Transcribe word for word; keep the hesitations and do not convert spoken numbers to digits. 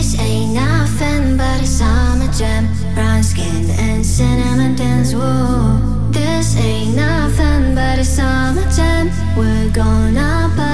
This ain't nothing but a summer jam. Brown skin and cinnamon dance, whoa. This ain't nothing but a summer jam. We're gonna party.